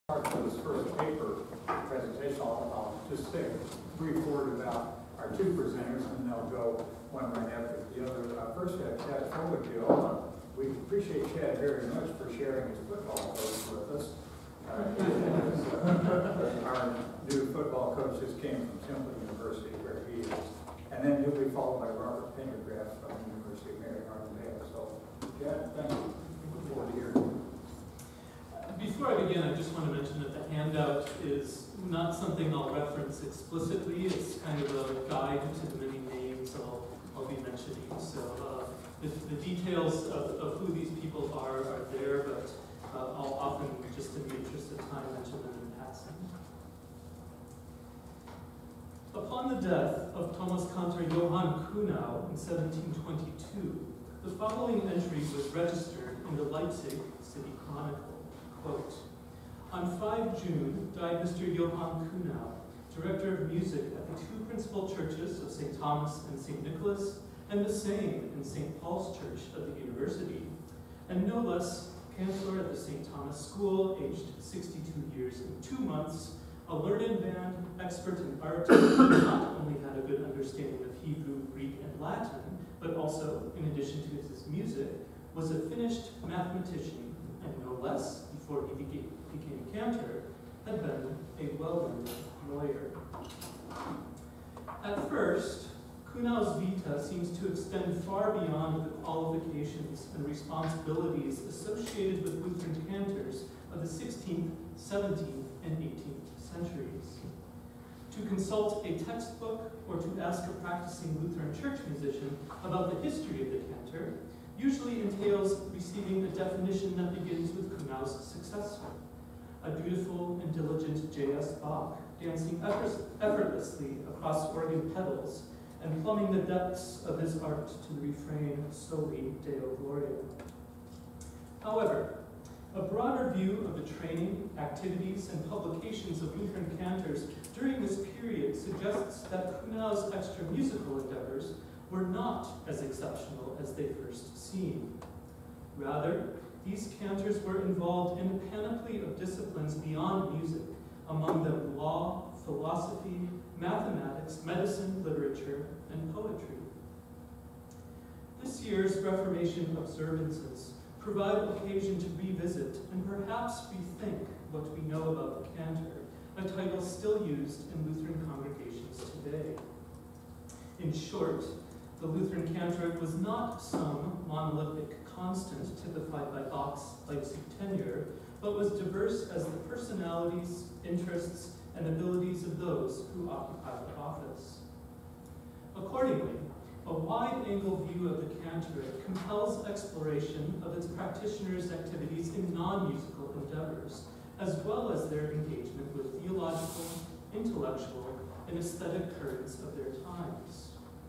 For this first paper presentation, I'll just say a brief word about our two presenters, and they'll go one right after the other. First, we have Chad Fothergill. We appreciate Chad very much for sharing his football coach with us. Our new football coach just came from Temple University, where he is. And then he'll be followed by Robert Pendergrass from the University of Mary Arlington. So, Chad, thank you. Look forward to hearing you. Before I begin, I just want to mention that the handout is not something I'll reference explicitly. It's kind of a guide to the many names I'll be mentioning. So the details of who these people are there, but I'll often, just in the interest of time, mention them in passing. Upon the death of Thomas Cantor Johann Kuhnau in 1722, the following entry was registered in the Leipzig City Chronicle. Quote, on 5 June died Mr. Johann Kuhnau, director of music at the two principal churches of St. Thomas and St. Nicholas, and the same in St. Paul's Church of the University, and no less cantor at the St. Thomas School, aged 62 years and 2 months, a learned man, expert in art, who not only had a good understanding of Hebrew, Greek, and Latin, but also, in addition to his music, was a finished mathematician, and no less, before he became cantor, had been a well-known lawyer. At first, Kuhnau's vita seems to extend far beyond the qualifications and responsibilities associated with Lutheran cantors of the 16th, 17th, and 18th centuries. To consult a textbook or to ask a practicing Lutheran church musician about the history of the cantor usually entails receiving a definition that begins with Kuhnau's successor, a dutiful and diligent J.S. Bach, dancing effortlessly across organ pedals and plumbing the depths of his art to the refrain, Soli Deo Gloria. However, a broader view of the training, activities, and publications of Lutheran cantors during this period suggests that Kuhnau's extra-musical endeavors were not as exceptional as they first seem. Rather, these cantors were involved in a panoply of disciplines beyond music, among them law, philosophy, mathematics, medicine, literature, and poetry. This year's Reformation observances provide occasion to revisit and perhaps rethink what we know about the cantor, a title still used in Lutheran congregations today. In short, the Lutheran cantor was not some monolithic constant typified by Bach's Leipzig tenure, but was diverse as the personalities, interests, and abilities of those who occupied the office. Accordingly, a wide-angle view of the cantorate compels exploration of its practitioners' activities in non-musical endeavors, as well as their engagement with theological, intellectual, and aesthetic currents of their times.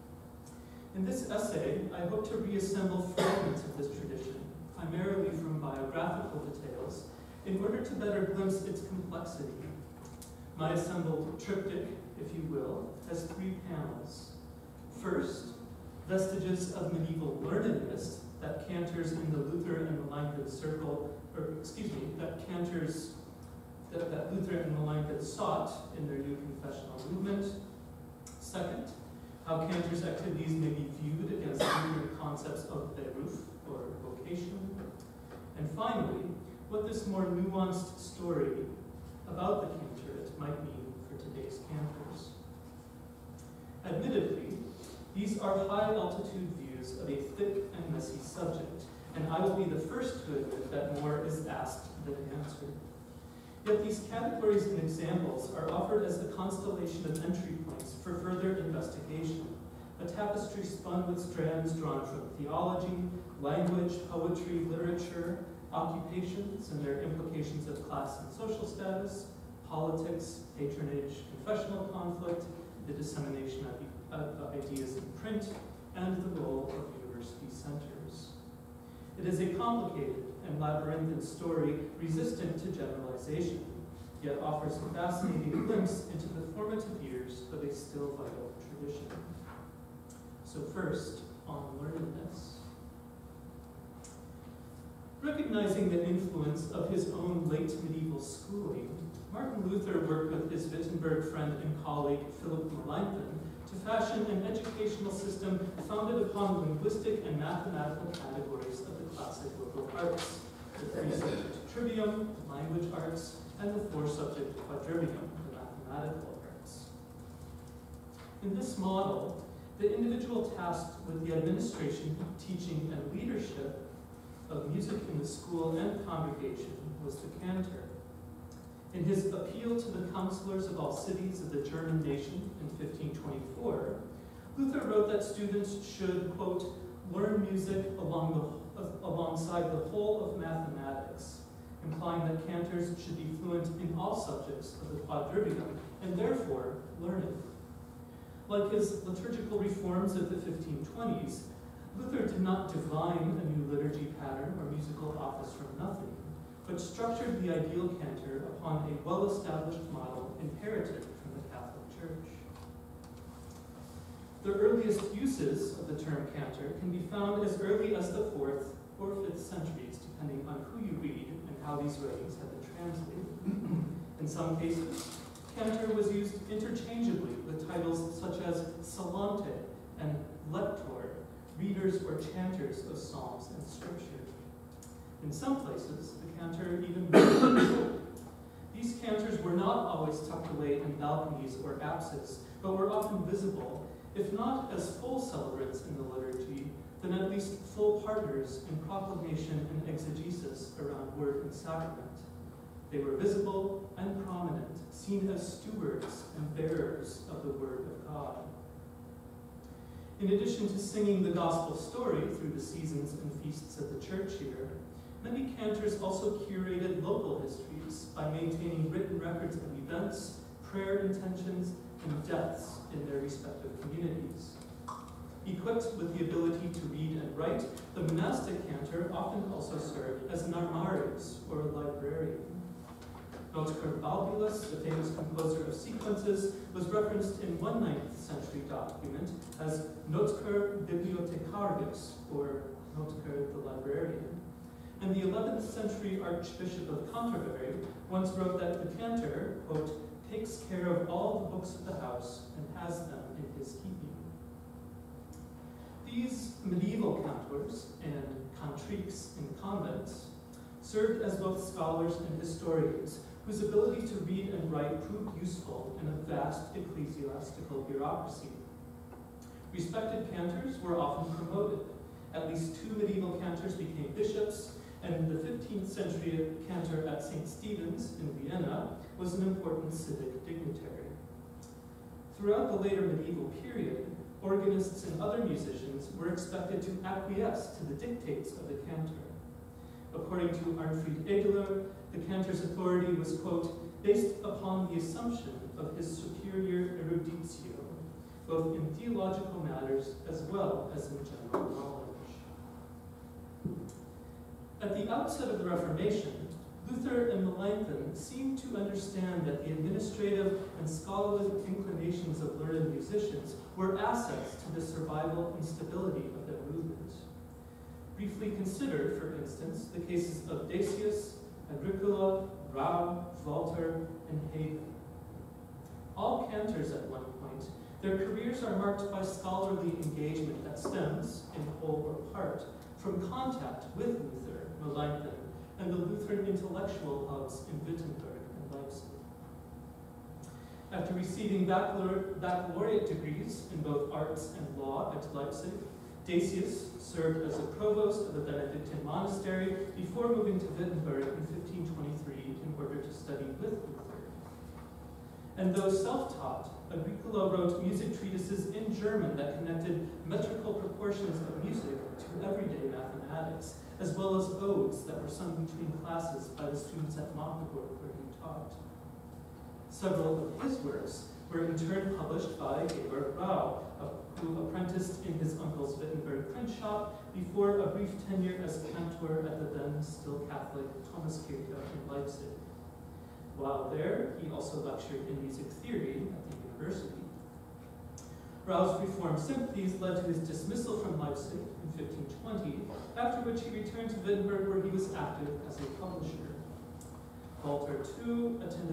In this essay, I hope to reassemble fragments of this tradition, primarily from biographical details, in order to better glimpse its complexity. My assembled triptych, if you will, has 3 panels. First, vestiges of medieval learnedness that cantors in the Luther and Melanchthon circle, that Luther and Melanchthon sought in their new confessional movement. Second, how cantors' activities may be viewed against Lutheran concepts of beruf, or vocation. And finally, what this more nuanced story about the cantorate might mean for today's cantors. Admittedly, these are high-altitude views of a thick and messy subject, and I will be the first to admit that more is asked than answered. Yet these categories and examples are offered as a constellation of entry points for further investigation, a tapestry spun with strands drawn from theology, language, poetry, literature, occupations and their implications of class and social status, politics, patronage, confessional conflict, the dissemination of ideas in print, and the role of university centers. It is a complicated and labyrinthine story resistant to generalization, yet offers a fascinating glimpse into the formative years of a still vital tradition. So first, on learnedness. Recognizing the influence of his own late medieval schooling, Luther worked with his Wittenberg friend and colleague Philip Melanchthon to fashion an educational system founded upon linguistic and mathematical categories of the classic liberal arts, the three-subject trivium, the language arts, and the four-subject quadrivium, the mathematical arts. In this model, the individual tasked with the administration, teaching, and leadership of music in the school and congregation was the cantor. In his appeal to the counselors of all cities of the German nation in 1524, Luther wrote that students should, quote, learn music alongside the whole of mathematics, implying that cantors should be fluent in all subjects of the quadrivium, and therefore learned. Like his liturgical reforms of the 1520s, Luther did not divine a new liturgy pattern or musical office from nothing, but structured the ideal cantor upon a well-established model inherited from the Catholic Church. The earliest uses of the term cantor can be found as early as the 4th or 5th centuries, depending on who you read and how these writings have been translated. In some cases, cantor was used interchangeably with titles such as salante and lector, readers or chanters of psalms and scripture. In some places, the cantor even These cantors were not always tucked away in balconies or apses, but were often visible, if not as full celebrants in the liturgy, then at least full partners in proclamation and exegesis around word and sacrament. They were visible and prominent, seen as stewards and bearers of the word of God. In addition to singing the gospel story through the seasons and feasts of the church year, many cantors also curated local histories by maintaining written records of events, prayer intentions, and deaths in their respective communities. Equipped with the ability to read and write, the monastic cantor often also served as an armaris, or a librarian. Notker Balbulus, the famous composer of sequences, was referenced in one 9th century document as Notker Bibliothecarius, or Notker the librarian. And the 11th century Archbishop of Canterbury once wrote that the cantor, quote, takes care of all the books of the house and has them in his keeping. These medieval cantors and cantriques in convents served as both scholars and historians whose ability to read and write proved useful in a vast ecclesiastical bureaucracy. Respected cantors were often promoted. At least 2 medieval cantors became bishops, and the 15th century cantor at St. Stephen's in Vienna was an important civic dignitary. Throughout the later medieval period, organists and other musicians were expected to acquiesce to the dictates of the cantor. According to Arnfried Egler, the cantor's authority was, quote, based upon the assumption of his superior eruditio, both in theological matters as well as in general knowledge. At the outset of the Reformation, Luther and Melanchthon seemed to understand that the administrative and scholarly inclinations of learned musicians were assets to the survival and stability of their movement. Briefly consider, for instance, the cases of Dacius, Agricola, Rau, Walter, and Haydn. All cantors at one point, their careers are marked by scholarly engagement that stems, in whole or part, from contact with Luther, Melanchthon, and the Lutheran intellectual hubs in Wittenberg and Leipzig. After receiving baccalaureate degrees in both arts and law at Leipzig, Dacius served as a provost of a Benedictine monastery before moving to Wittenberg in 1523 in order to study with Luther. And though self-taught, Agricola wrote music treatises in German that connected metrical proportions of music to everyday mathematics, as well as odes that were sung between classes by the students at Magdeburg where he taught. Several of his works were in turn published by Georg Rau, who apprenticed in his uncle's Wittenberg print shop before a brief tenure as cantor at the then still Catholic Thomaskirche in Leipzig. While there, he also lectured in music theory at the university. Rau's Reformed sympathies led to his dismissal from Leipzig in 1520, after which he returned to Wittenberg where he was active as a publisher. Walter, too, attended the University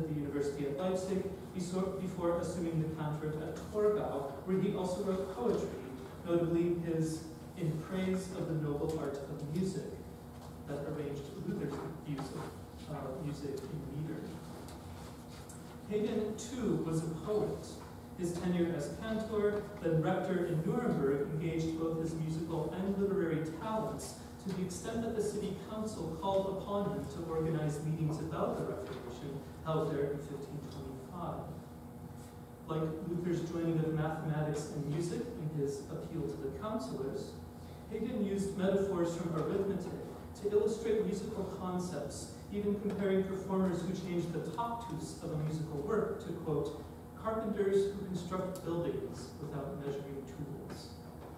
University at Leipzig before assuming the cantorate at Torgau, where he also wrote poetry, notably his In Praise of the Noble Art of Music, that arranged Luther's views of music in meter. Haydn, too, was a poet. His tenure as cantor, then rector in Nuremberg, engaged both his musical and literary talents to the extent that the city council called upon him to organize meetings about the Reformation held there in 1525. Like Luther's joining of mathematics and music in his appeal to the councillors, Haydn used metaphors from arithmetic to illustrate musical concepts, even comparing performers who changed the tactus of a musical work to, quote, carpenters who construct buildings without measuring tools.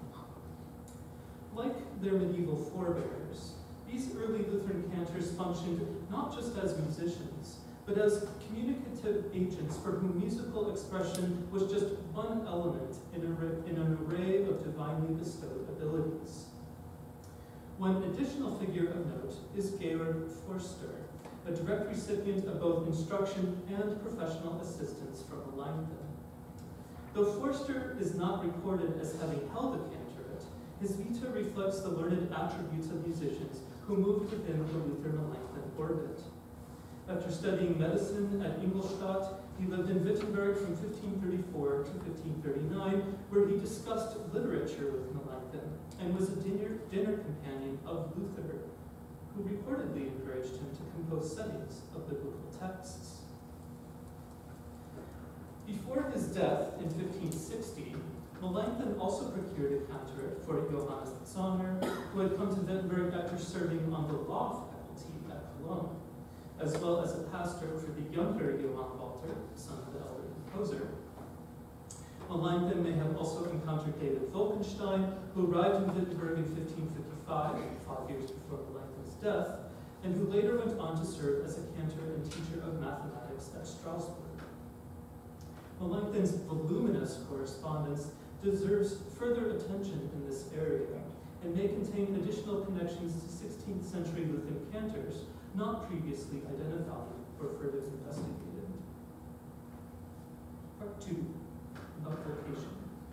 Like their medieval forebears, these early Lutheran cantors functioned not just as musicians, but as communicative agents for whom musical expression was just one element in an array of divinely bestowed abilities. One additional figure of note is Georg Forster, a direct recipient of both instruction and professional assistance from Melanchthon. Though Forster is not recorded as having held a cantorate, his vita reflects the learned attributes of musicians who moved within the Luther-Melanchthon orbit. After studying medicine at Ingolstadt, he lived in Wittenberg from 1534 to 1539, where he discussed literature with Melanchthon and was a dinner companion of Luther, who reportedly encouraged him to compose settings of biblical texts. Before his death in 1560, Melanchthon also procured a cantorate for Johannes Zahner, who had come to Wittenberg after serving on the law faculty at Cologne, as well as a pastor for the younger Johann Walter, son of the elder composer. Melanchthon may have also encountered David Wolkenstein, who arrived in Wittenberg in 1555, 5 years before Melanchthon's death, and who later went on to serve as a cantor and teacher of mathematics at Strasbourg. Melanchthon's voluminous correspondence deserves further attention in this area, and may contain additional connections to 16th century Lutheran cantors not previously identified or further investigated. Part 2, about vocation.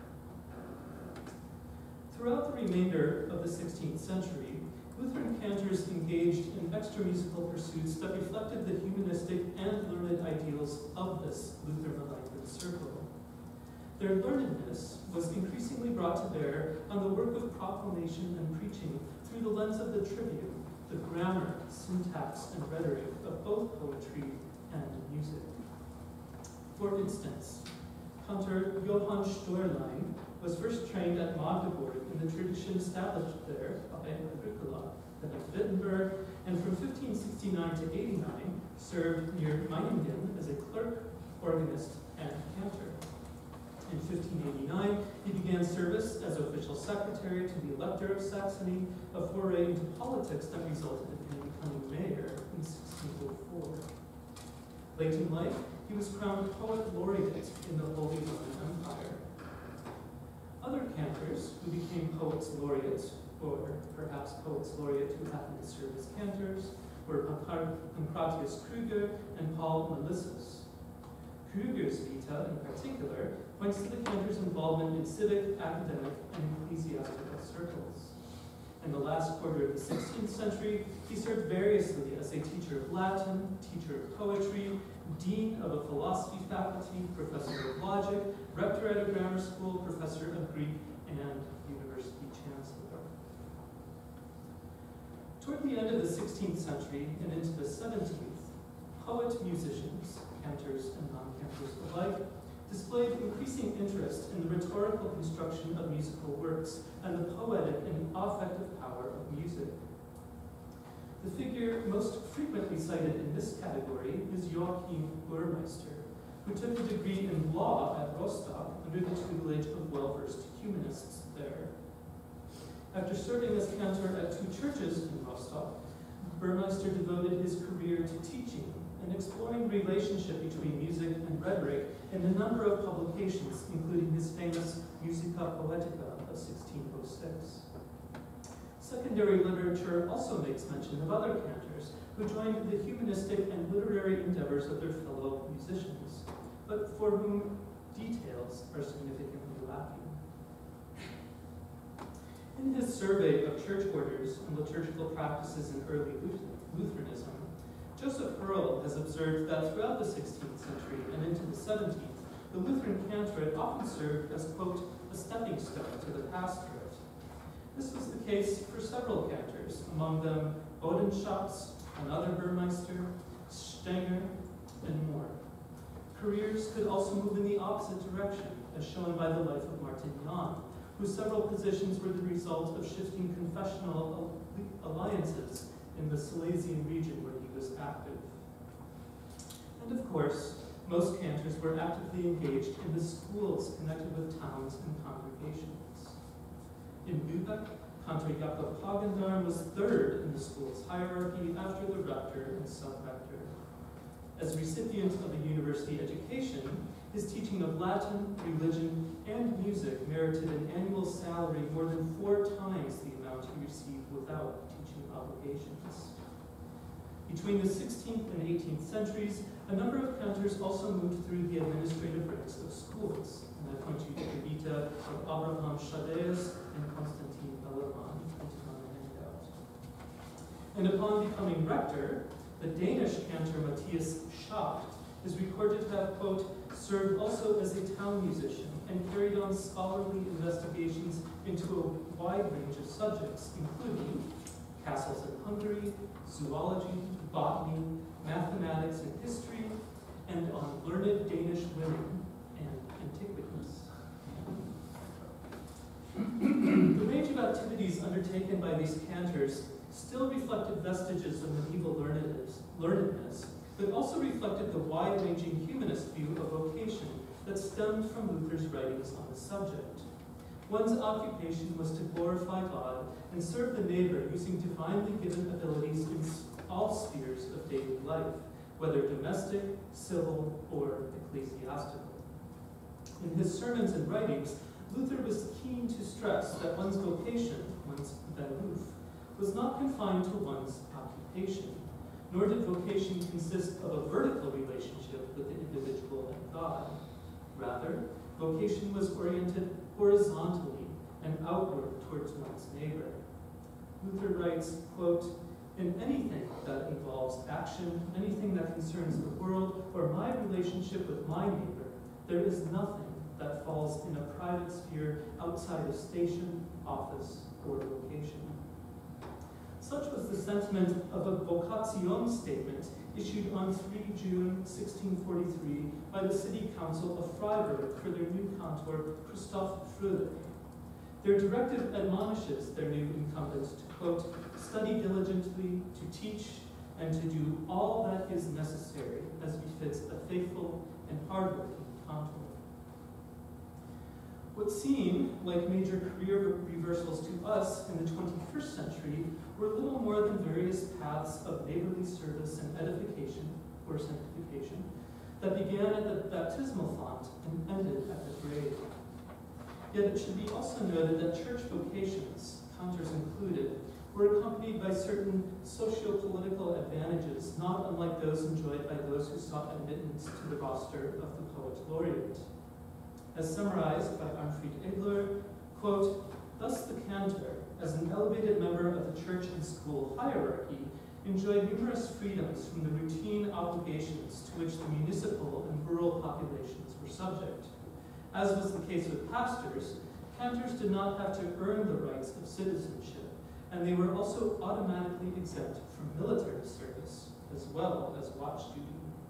Throughout the remainder of the 16th century, Lutheran cantors engaged in extra-musical pursuits that reflected the humanistic and learned ideals of this Luther-Melanchthon circle. Their learnedness was increasingly brought to bear on the work of proclamation and preaching through the lens of the trivia, the grammar, syntax, and rhetoric of both poetry and music. For instance, cantor Johann Storlein was first trained at Magdeburg in the tradition established there by Agricola, then at Wittenberg, and from 1569 to 89 served near Meiningen as a clerk, organist, and cantor. In 1589, he began service as official secretary to the Elector of Saxony, a foray into politics that resulted in him becoming mayor in 1604. Late in life, he was crowned poet laureate in the Holy Roman Empire. Other cantors who became poets laureate, or perhaps poets laureate who happened to serve as cantors, were Pancratius Krüger and Paul Melissus. Krüger's vita, in particular, points to the cantor's involvement in civic, academic, and ecclesiastical circles. In the last quarter of the 16th century, he served variously as a teacher of Latin, teacher of poetry, dean of a philosophy faculty, professor of logic, rector at a grammar school, professor of Greek, and university chancellor. Toward the end of the 16th century and into the 17th, poet-musicians, cantors and non-cantors alike, displayed increasing interest in the rhetorical construction of musical works and the poetic and affective power of music. The figure most frequently cited in this category is Joachim Burmeister, who took a degree in law at Rostock under the tutelage of well-versed humanists there. After serving as cantor at 2 churches in Rostock, Burmeister devoted his career to teaching and exploring the relationship between music and rhetoric in a number of publications, including his famous Musica Poetica of 1606. Secondary literature also makes mention of other cantors who joined the humanistic and literary endeavors of their fellow musicians, but for whom details are significantly lacking. In his survey of church orders and liturgical practices in early Lutheranism, Joseph Hurl has observed that throughout the 16th century and into the 17th, the Lutheran cantorate often served as, quote, a stepping stone to the pastorate. This was the case for several cantors, among them Bodenschatz, another Burmeister, Stenger, and more. Careers could also move in the opposite direction, as shown by the life of Martin Jahn, whose several positions were the result of shifting confessional alliances in the Silesian region where he was active. And of course, most cantors were actively engaged in the schools connected with towns and congregations. In Lübeck, Cantor Jakob Hagendarm was third in the school's hierarchy after the rector and sub-rector. As recipient of a university education, his teaching of Latin, religion, and music merited an annual salary more than 4 times the amount he received without teaching obligations. Between the 16th and 18th centuries, a number of cantors also moved through the administrative ranks of schools. And I point you to the vita of Abraham Shadeus and Konstantin Bellarmine, printed on the handout. And upon becoming rector, the Danish cantor Matthias Schacht is recorded to have, quote, served also as a town musician and carried on scholarly investigations into a wide range of subjects, including castles in Hungary, zoology, botany, mathematics and history, and on learned Danish women and antiquities. The range of activities undertaken by these cantors still reflected vestiges of medieval learnedness, but also reflected the wide-ranging humanist view of vocation that stemmed from Luther's writings on the subject. One's occupation was to glorify God and serve the neighbor using divinely given abilities in all spheres of daily life, whether domestic, civil, or ecclesiastical. In his sermons and writings, Luther was keen to stress that one's vocation, one's Beruf, was not confined to one's occupation, nor did vocation consist of a vertical relationship with the individual and God. Rather, vocation was oriented horizontally and outward towards one's neighbor. Luther writes, quote, in anything that involves action, anything that concerns the world, or my relationship with my neighbor, there is nothing that falls in a private sphere outside of station, office, or vocation. Such was the sentiment of a vocation statement issued on 3 June 1643 by the City Council of Freiburg for their new cantor, Christoph Fröhlich. Their directive admonishes their new incumbents to, quote, study diligently, to teach, and to do all that is necessary as befits a faithful and hardworking cantor. What seem like major career reversals to us in the 21st century were little more than various paths of neighborly service and edification, or sanctification, that began at the baptismal font and ended at the grave. Yet it should be also noted that church vocations, cantors included, were accompanied by certain socio-political advantages, not unlike those enjoyed by those who sought admittance to the roster of the poet laureate. As summarized by Arnfried Egler, quote, thus the cantor, as an elevated member of the church and school hierarchy, enjoyed numerous freedoms from the routine obligations to which the municipal and rural populations were subject. As was the case with pastors, cantors did not have to earn the rights of citizenship, and they were also automatically exempt from military service, as well as watch duty.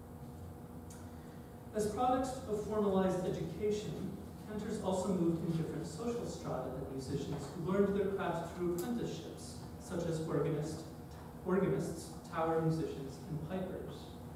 As products of formalized education, cantors also moved in different social strata than musicians who learned their craft through apprenticeships, such as organists, tower musicians, and pipers.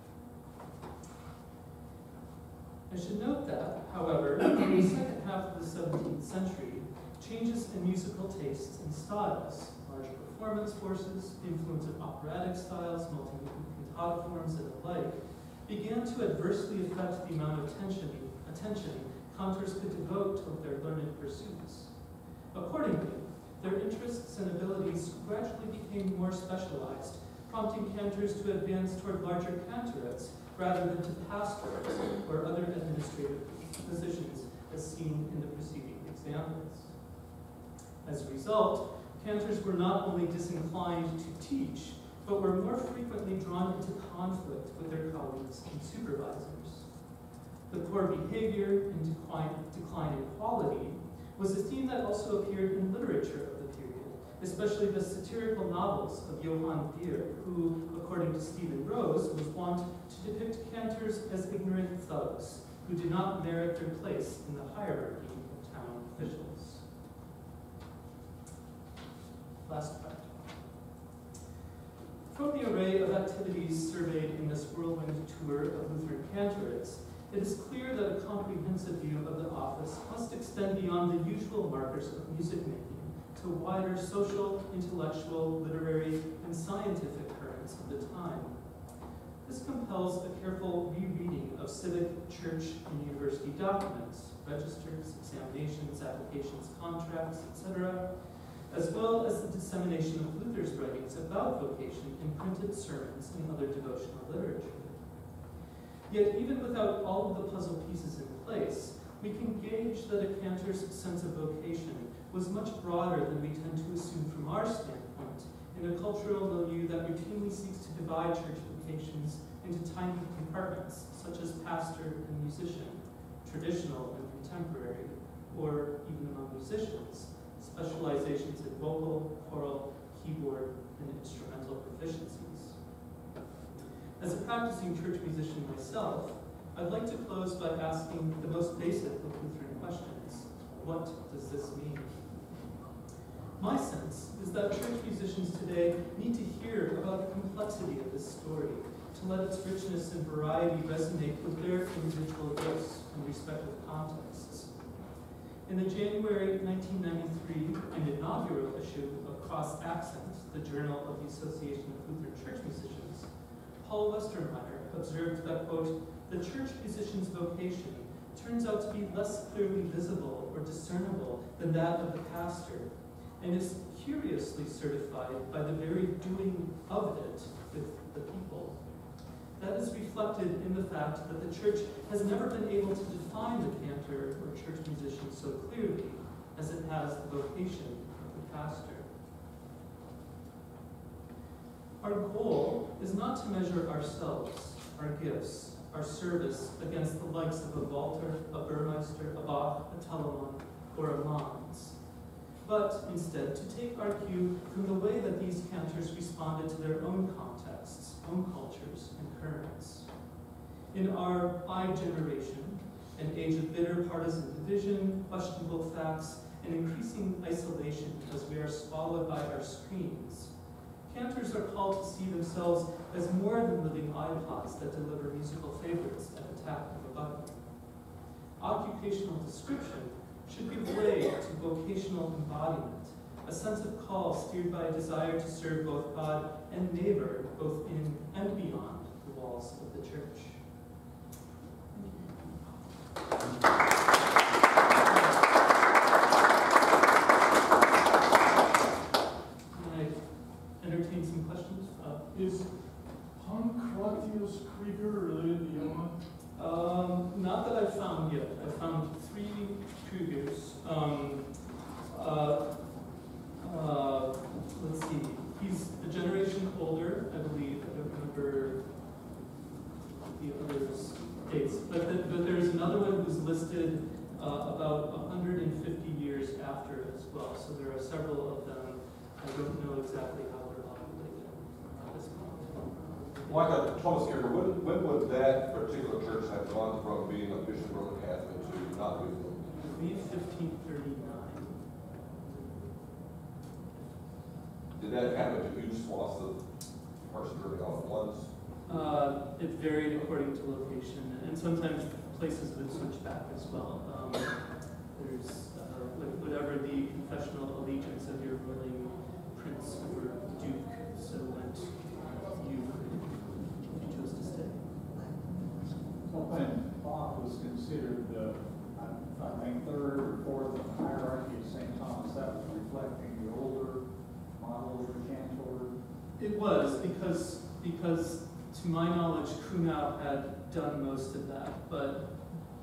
I should note that, however, in the second half of the 17th century, changes in musical tastes and styles, large performance forces, influence of operatic styles, multi-cantata forms, and the like, began to adversely affect the amount of attention cantors could devote to their learned pursuits. Accordingly, their interests and abilities gradually became more specialized, prompting cantors to advance toward larger cantorate rather than to pastorates or other administrative positions as seen in the preceding examples. As a result, cantors were not only disinclined to teach, but were more frequently drawn into conflict with their colleagues and supervisors. The poor behavior and decline in quality was a theme that also appeared in literature of the period, especially the satirical novels of Johann Beer, who, according to Stephen Rose, was wont to depict cantors as ignorant thugs who did not merit their place in the hierarchy of town officials. Last part. From the array of activities surveyed in this whirlwind tour of Lutheran cantorates, it is clear that a comprehensive view of the office must extend beyond the usual markers of music making to wider social, intellectual, literary, and scientific currents of the time. This compels a careful rereading of civic, church, and university documents, registers, examinations, applications, contracts, etc., as well as the dissemination of Luther's writings about vocation in printed sermons and other devotional literature. Yet even without all of the puzzle pieces in place, we can gauge that a cantor's sense of vocation was much broader than we tend to assume from our standpoint in a cultural milieu that routinely seeks to divide church vocations into tiny compartments, such as pastor and musician, traditional and contemporary, or even among musicians, specializations in vocal, choral, keyboard, and instrumental proficiencies. As a practicing church musician myself, I'd like to close by asking the most basic of Lutheran questions. What does this mean? My sense is that church musicians today need to hear about the complexity of this story, to let its richness and variety resonate with their individual gifts and respective contexts. In the January 1993 and inaugural issue of Cross Accent, the Journal of the Association of Lutheran Church Musicians, Paul Westermeyer observed that, quote, "The church musician's vocation turns out to be less clearly visible or discernible than that of the pastor, and is curiously certified by the very doing of it with the people. That is reflected in the fact that the church has never been able to define the cantor or church musician so clearly as it has the vocation of the pastor." Our goal is not to measure ourselves, our gifts, our service against the likes of a Walter, a Burmeister, a Bach, a Telemann, or a Manns, but instead to take our cue from the way that these cantors responded to their own contexts, own cultures, and currents. In our I generation, an age of bitter partisan division, questionable facts, and increasing isolation as we are swallowed by our screens, cantors are called to see themselves as more than living iPods that deliver musical favorites at the tap of a button. Occupational description should give way to vocational embodiment, a sense of call steered by a desire to serve both God and neighbor, both in and beyond the walls of the church. Entertain some questions? Is Pancratius Krieger related to Johann? Not that I've found yet. I've found 3 Kriegers. Let's see. He's a generation older, I believe. I don't remember the others' dates. But there's another one who's listed about 150 years after as well. So there are several of them. I don't know exactly how they're populated at this point. Like Thomas Krieger, when would that particular church have gone from being a Bishop Roman Catholic to not being? I believe 1539. Did that happen to huge swaths of personally all at once? It varied according to location, and sometimes places would switch back as well. There's whatever the confessional allegiance of your ruling prince or duke, so went you chose to stay. So when Bach was considered I think 3rd or 4th in the hierarchy of St. Thomas, that was reflecting the older model of the cantor It was, because to my knowledge, Kuhnau had done most of that, but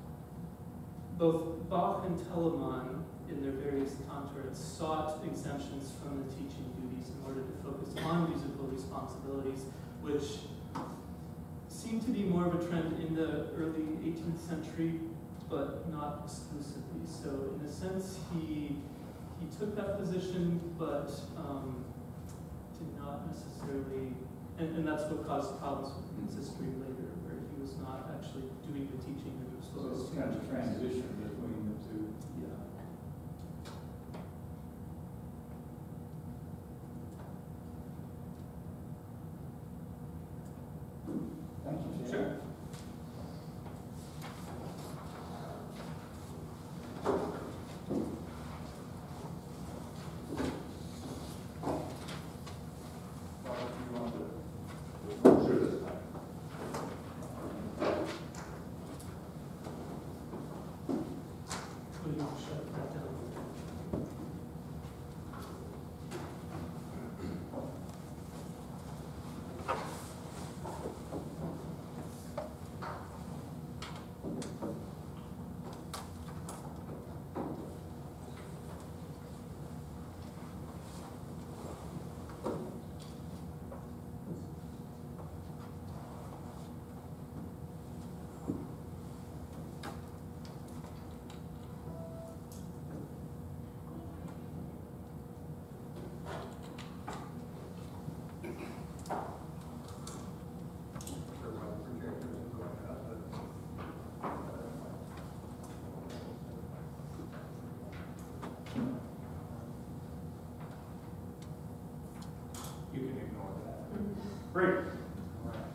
both Bach and Telemann, in their various cantorets, sought exemptions from the teaching duties in order to focus on musical responsibilities, which seemed to be more of a trend in the early 18th century, but not exclusively. So in a sense, he took that position, but did not necessarily, and that's what caused problems with consistory later, where he was not actually doing the teaching that he was So supposed it's to. kind of a transition between the two. Yeah. Thank you, Jay. Sure. Sure, that's fine. Will you shut that down? Sure why the projector isn't going up, but you can ignore that. Great. All right.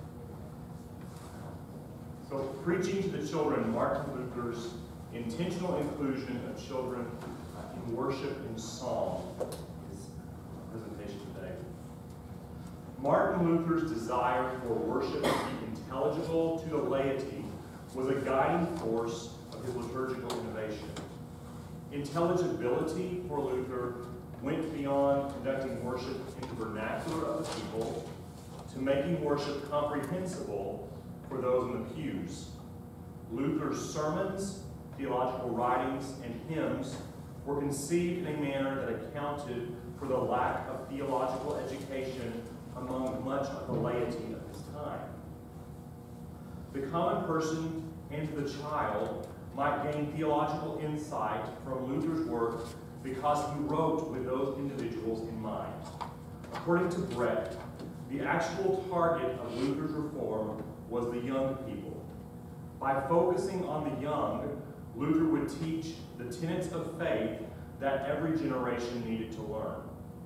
So preaching to the children, Martin Luther's intentional inclusion of children in worship and song is our presentation today. Martin Luther's desire for worship to be intelligible to the laity was a guiding force of his liturgical innovation. Intelligibility for Luther went beyond conducting worship in the vernacular of the people to making worship comprehensible for those in the pews. Luther's sermons, theological writings, and hymns were conceived in a manner that accounted for the lack of theological education among much of the laity of his time. The common person and the child might gain theological insight from Luther's work because he wrote with those individuals in mind. According to Brecht, the actual target of Luther's reform was the young people. By focusing on the young, Luther would teach the tenets of faith that every generation needed to learn.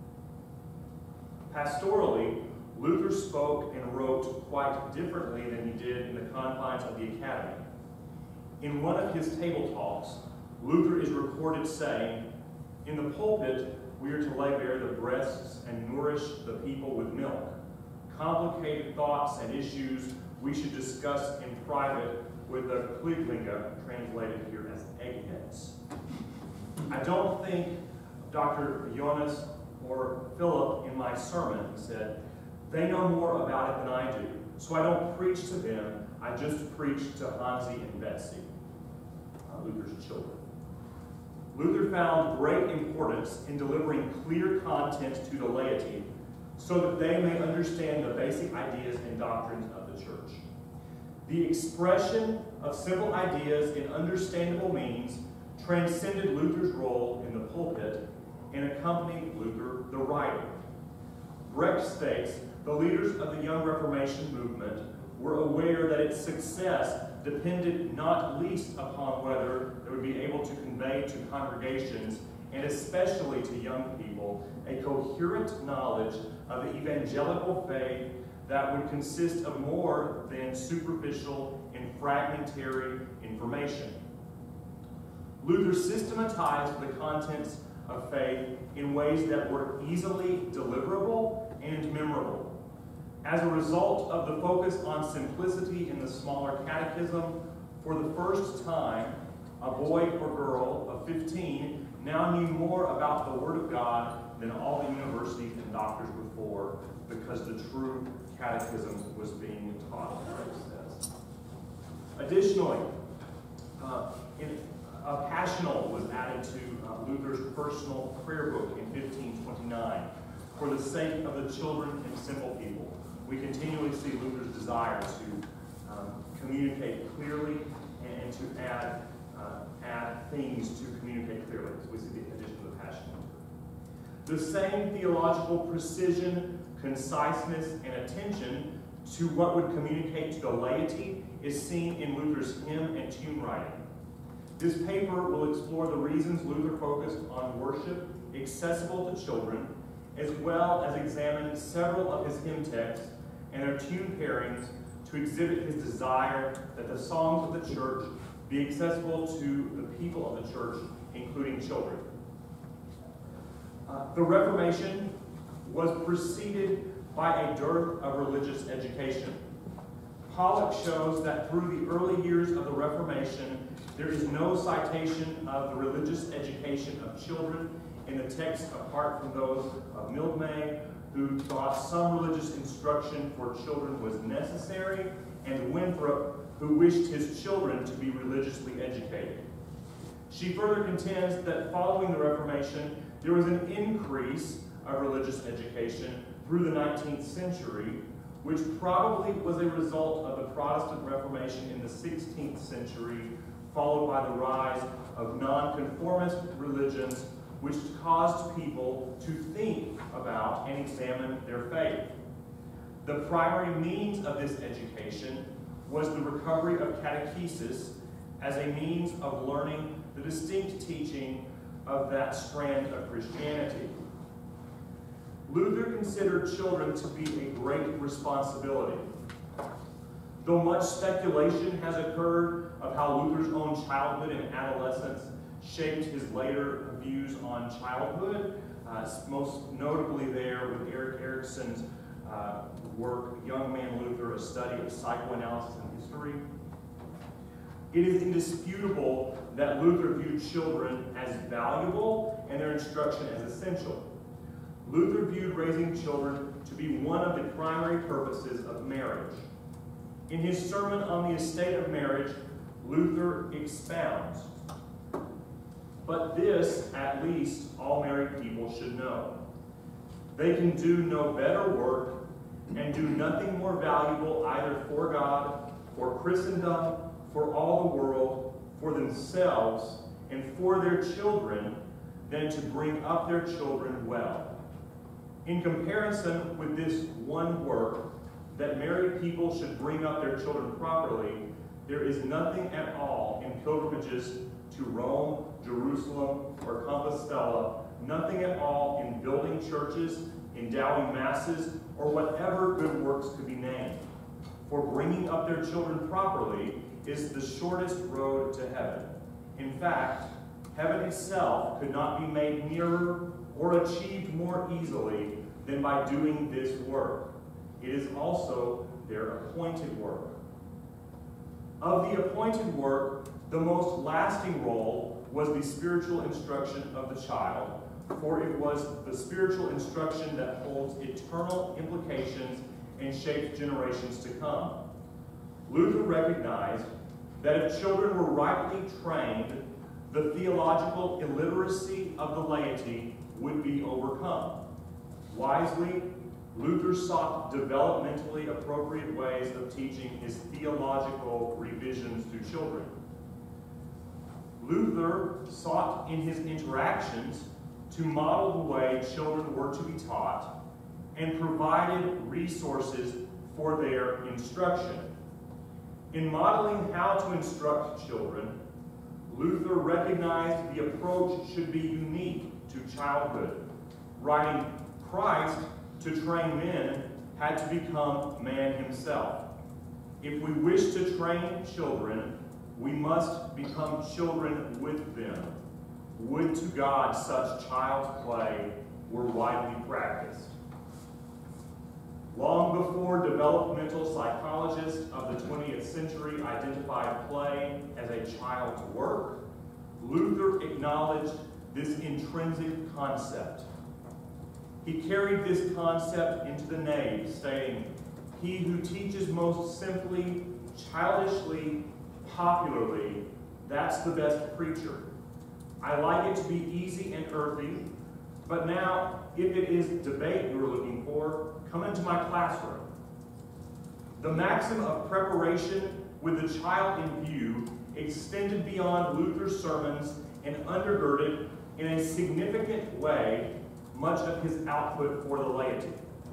Pastorally, Luther spoke and wrote quite differently than he did in the confines of the academy. In one of his table talks, Luther is recorded saying, "In the pulpit, we are to lay bare the breasts and nourish the people with milk. Complicated thoughts and issues we should discuss in private with the Klieglinge, translated here as eggheads." I don't think Dr. Jonas or Philip in my sermon, he said, they know more about it than I do, so I don't preach to them, I just preach to Hansi and Betsy, Luther's children. Luther found great importance in delivering clear content to the laity so that they may understand the basic ideas and doctrines of the church. The expression of simple ideas in understandable means transcended Luther's role in the pulpit and accompanied Luther, the writer. Brecht states, the leaders of the Young Reformation movement were aware that its success depended not least upon whether they would be able to convey to congregations, and especially to young people, a coherent knowledge of the evangelical faith that would consist of more than superficial and fragmentary information. Luther systematized the contents of faith in ways that were easily deliverable and memorable. As a result of the focus on simplicity in the smaller catechism, for the first time, A boy or girl of 15 now knew more about the Word of God than all the universities and doctors before, because the true catechism was being taught, it says. Additionally, a passional was added to Luther's personal prayer book in 1529 for the sake of the children and simple people. We continually see Luther's desire to communicate clearly and to add things to communicate clearly. So we see the addition of the passion. The same theological precision, conciseness, and attention to what would communicate to the laity is seen in Luther's hymn and tune writing. This paper will explore the reasons Luther focused on worship accessible to children, as well as examine several of his hymn texts and their tune pairings to exhibit his desire that the songs of the church be accessible to the people of the church, including children. The Reformation was preceded by a dearth of religious education. Pollock shows that through the early years of the Reformation, there is no citation of the religious education of children in the text apart from those of Mildmay, who thought some religious instruction for children was necessary, and Winthrop, who wished his children to be religiously educated. She further contends that following the Reformation, there was an increase of religious education through the 19th century, which probably was a result of the Protestant Reformation in the 16th century, followed by the rise of nonconformist religions, which caused people to think about and examine their faith. The primary means of this education was the recovery of catechesis as a means of learning the distinct teaching of that strand of Christianity. Luther considered children to be a great responsibility. Though much speculation has occurred of how Luther's own childhood and adolescence shaped his later views on childhood, most notably there with Erik Erikson's work, Young Man Luther, A Study of Psychoanalysis and History. It is indisputable that Luther viewed children as valuable and their instruction as essential. Luther viewed raising children to be one of the primary purposes of marriage. In his sermon on the estate of marriage, Luther expounds, "But this, at least, all married people should know. They can do no better work and do nothing more valuable either for God, for Christendom, for all the world, for themselves, and for their children than to bring up their children well. In comparison with this one work, that married people should bring up their children properly, there is nothing at all in pilgrimages to Rome, Jerusalem, or Compostela, nothing at all in building churches, endowing masses, or whatever good works could be named. For bringing up their children properly is the shortest road to heaven. In fact, heaven itself could not be made nearer or achieved more easily than by doing this work. It is also their appointed work." Of the appointed work, the most lasting role was the spiritual instruction of the child, for it was the spiritual instruction that holds eternal implications and shapes generations to come. Luther recognized that if children were rightly trained, the theological illiteracy of the laity would be overcome. Wisely, Luther sought developmentally appropriate ways of teaching his theological revisions to children. Luther sought in his interactions to model the way children were to be taught and provided resources for their instruction. In modeling how to instruct children, Luther recognized the approach should be unique to childhood. Writing, Christ, to train men, had to become man himself. If we wish to train children, we must become children with them. Would to God such child's play were widely practiced. Long before developmental psychologists of the 20th century identified play as a child's work, Luther acknowledged this intrinsic concept. He carried this concept into the nave, saying, "He who teaches most simply, childishly, popularly, that's the best preacher. I like it to be easy and earthy, but now, if it is debate you are looking for, come into my classroom." The maxim of preparation with the child in view extended beyond Luther's sermons and undergirded in a significant way much of his output for the laity.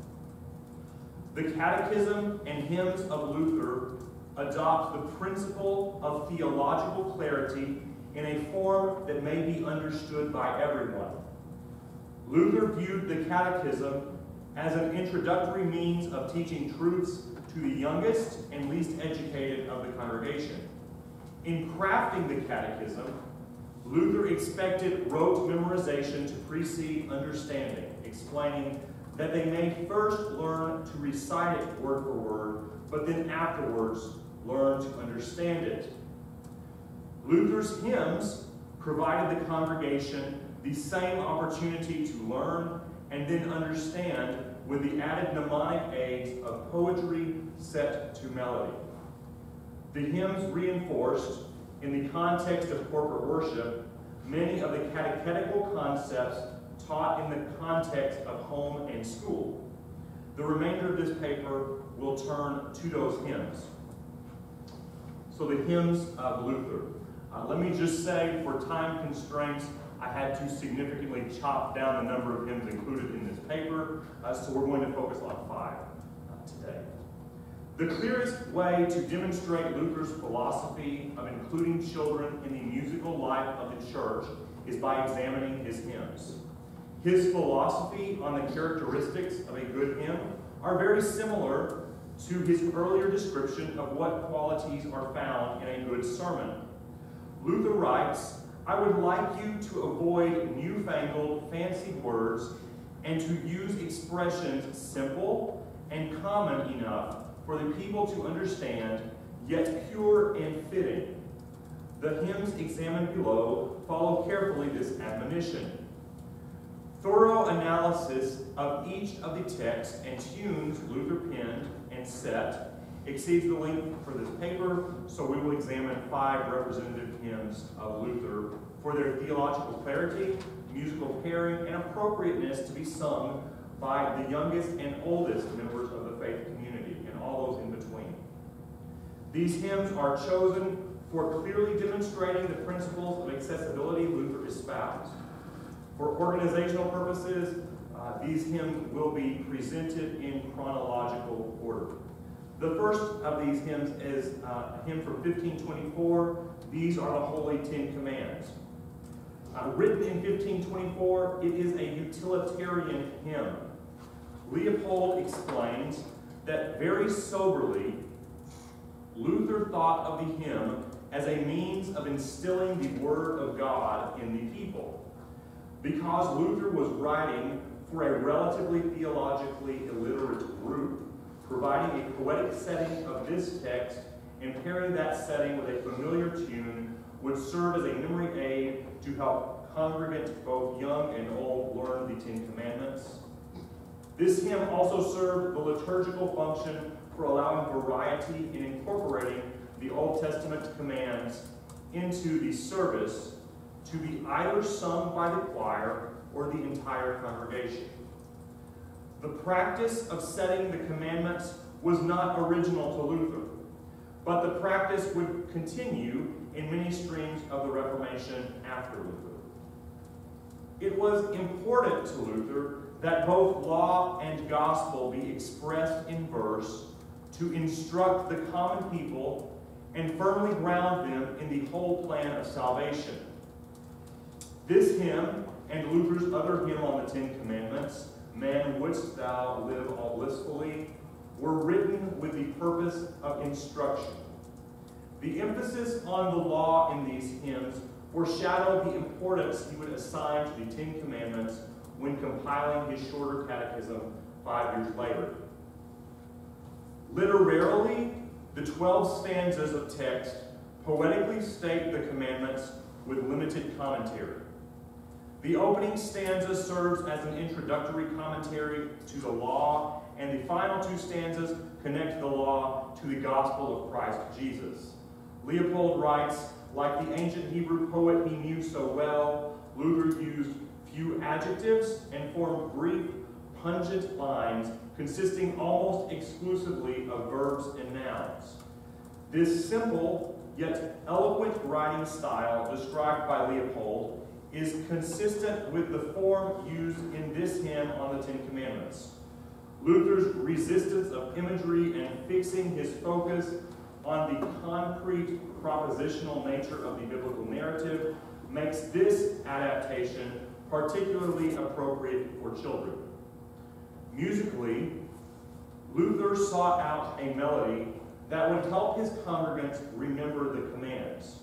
The Catechism and hymns of Luther adopt the principle of theological clarity in a form that may be understood by everyone. Luther viewed the Catechism as an introductory means of teaching truths to the youngest and least educated of the congregation. In crafting the Catechism, Luther expected rote memorization to precede understanding, explaining that they may first learn to recite it word for word, but then afterwards learn to understand it. Luther's hymns provided the congregation the same opportunity to learn and then understand with the added mnemonic aids of poetry set to melody. The hymns reinforced, in the context of corporate worship, many of the catechetical concepts taught in the context of home and school. The remainder of this paper will turn to those hymns. So the hymns of Luther. Let me just say, for time constraints, I had to significantly chop down the number of hymns included in this paper, so we're going to focus on 5 today. The clearest way to demonstrate Luther's philosophy of including children in the musical life of the church is by examining his hymns. His philosophy on the characteristics of a good hymn are very similar to his earlier description of what qualities are found in a good sermon. Luther writes, "I would like you to avoid newfangled, fancied words and to use expressions simple and common enough for the people to understand, yet pure and fitting." The hymns examined below follow carefully this admonition. Thorough analysis of each of the texts and tunes Luther penned and set exceeds the length for this paper, so we will examine 5 representative hymns of Luther for their theological clarity, musical pairing, and appropriateness to be sung by the youngest and oldest members of the faith community, and all those in between. These hymns are chosen for clearly demonstrating the principles of accessibility Luther espoused. For organizational purposes, these hymns will be presented in chronological order. The first of these hymns is a hymn from 1524. These are the Holy 10 Commands. Written in 1524, it is a utilitarian hymn. Leopold explains that very soberly, Luther thought of the hymn as a means of instilling the Word of God in the people. Because Luther was writing for a relatively theologically illiterate group, providing a poetic setting of this text and pairing that setting with a familiar tune would serve as a memory aid to help congregants, both young and old, learn the 10 Commandments. This hymn also served the liturgical function for allowing variety in incorporating the Old Testament commands into the service to be either sung by the choir or the entire congregation. The practice of setting the commandments was not original to Luther, but the practice would continue in many streams of the Reformation after Luther. It was important to Luther that both law and gospel be expressed in verse to instruct the common people and firmly ground them in the whole plan of salvation. This hymn and Luther's other hymn on the 10 Commandments, "Man, wouldst thou live all blissfully," were written with the purpose of instruction. The emphasis on the law in these hymns foreshadowed the importance he would assign to the 10 Commandments when compiling his shorter catechism 5 years later. Literarily, the 12 stanzas of text poetically state the commandments with limited commentary. The opening stanza serves as an introductory commentary to the law, and the final two stanzas connect the law to the gospel of Christ Jesus. Leopold writes, like the ancient Hebrew poet he knew so well, Luther used few adjectives and formed brief, pungent lines consisting almost exclusively of verbs and nouns. This simple yet eloquent writing style described by Leopold is consistent with the form used in this hymn on the Ten Commandments. Luther's resistance of imagery and fixing his focus on the concrete propositional nature of the biblical narrative makes this adaptation particularly appropriate for children. Musically, Luther sought out a melody that would help his congregants remember the commands.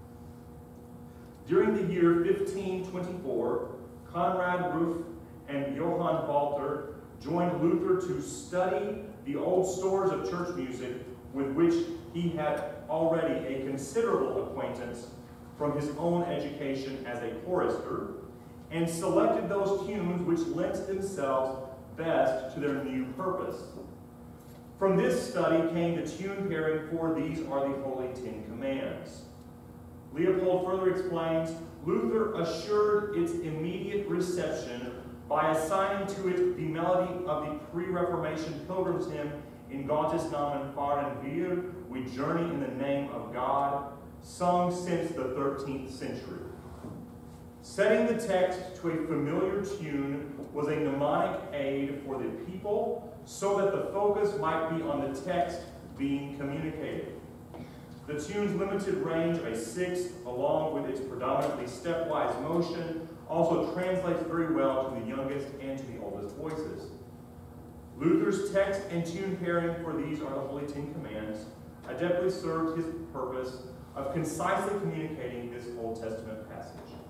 During the year 1524, Conrad Ruff and Johann Walter joined Luther to study the old stores of church music with which he had already a considerable acquaintance from his own education as a chorister, and selected those tunes which lent themselves best to their new purpose. From this study came the tune pairing for These Are the Holy Ten Commands. Leopold further explains, Luther assured its immediate reception by assigning to it the melody of the pre-Reformation pilgrim's hymn, In Gottes Namen fahren wir, we journey in the name of God, sung since the 13th century. Setting the text to a familiar tune was a mnemonic aid for the people so that the focus might be on the text being communicated. The tune's limited range of a sixth, along with its predominantly stepwise motion, also translates very well to the youngest and to the oldest voices. Luther's text and tune pairing for These Are the Holy Ten Commands adeptly served his purpose of concisely communicating this Old Testament passage.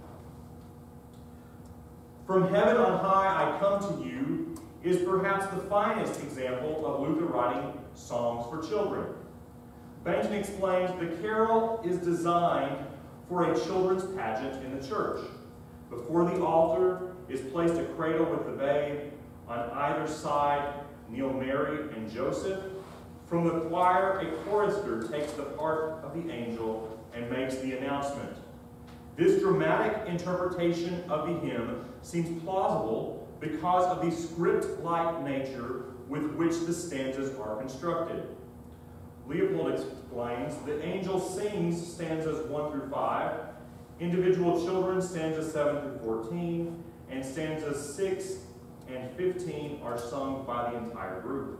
From heaven on high I come to you is perhaps the finest example of Luther writing songs for children. Bainton explains the carol is designed for a children's pageant in the church. Before the altar is placed a cradle with the babe. On either side kneel Mary and Joseph. From the choir, a chorister takes the part of the angel and makes the announcement. This dramatic interpretation of the hymn seems plausible because of the script-like nature with which the stanzas are constructed. Leopold explains the angel sings stanzas 1 through 5, individual children stanzas 7 through 14, and stanzas 6 and 15 are sung by the entire group.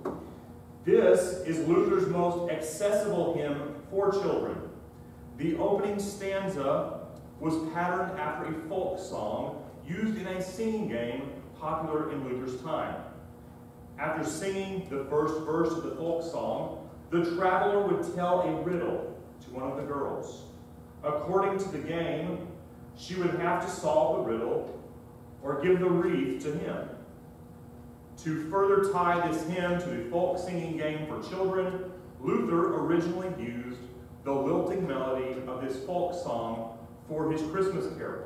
This is Luther's most accessible hymn for children. The opening stanza was patterned after a folk song used in a singing game popular in Luther's time. After singing the first verse of the folk song, the traveler would tell a riddle to one of the girls. According to the game, she would have to solve the riddle or give the wreath to him. To further tie this hymn to the folk singing game for children, Luther originally used the lilting melody of this folk song for his Christmas carol.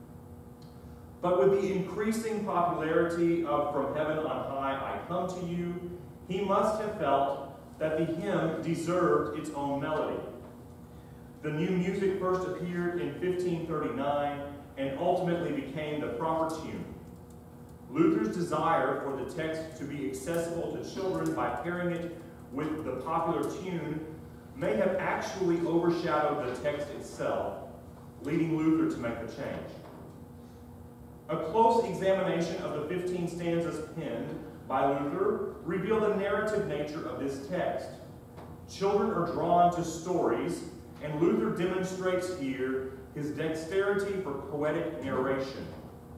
But with the increasing popularity of From Heaven on High I Come to You, he must have felt that the hymn deserved its own melody. The new music first appeared in 1539 and ultimately became the proper tune. Luther's desire for the text to be accessible to children by pairing it with the popular tune may have actually overshadowed the text itself, leading Luther to make the change. A close examination of the 15 stanzas penned by Luther reveal the narrative nature of this text. Children are drawn to stories, and Luther demonstrates here his dexterity for poetic narration.